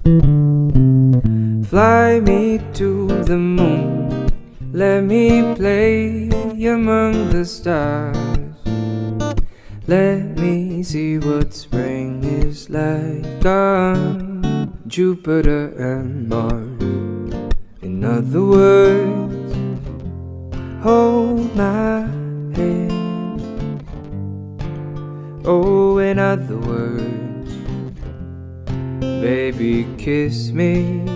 Fly me to the moon, let me play among the stars. Let me see what spring is like on Jupiter and Mars. In other words, hold my hand. Oh, in other words, baby, kiss me.